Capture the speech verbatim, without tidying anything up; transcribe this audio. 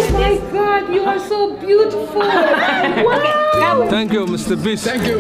my God, you are so beautiful. Wow. Thank you, Mister Beast. Thank you.